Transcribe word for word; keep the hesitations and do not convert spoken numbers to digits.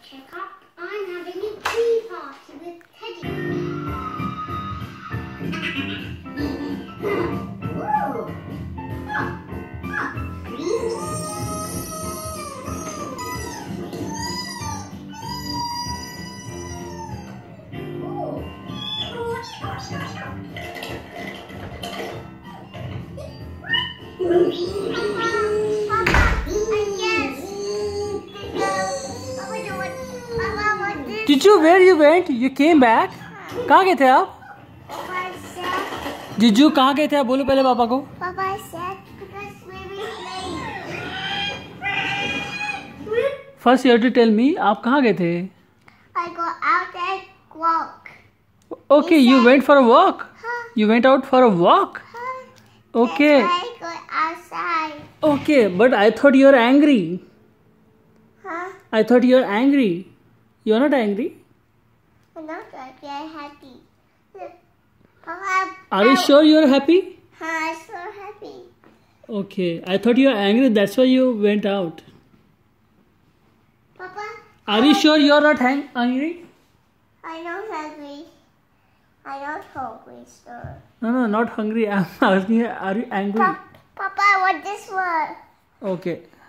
check up. I'm having a tea party with Teddy. Did you where you went? You came back? कहाँ गए थे आप? जीजू कहाँ गए थे आप बोलो पहले पापा को. Papa said because we were late. First you have to tell me आप कहाँ गए थे? I go out and walk. Okay, you went for a walk. You went out for a walk. Okay. I go outside. Okay, but I thought you were angry. Huh? I thought you were angry. You are not angry. I'm not happy. I'm happy. Papa, Are you sure you are happy? I'm so happy. Okay, I thought you were angry. That's why you went out. Papa. Are you sure you are not hang angry? I'm not hungry. I'm not hungry, sir. No, no, not hungry. I'm asking you, are you angry? Pa Papa, I want this one. Okay.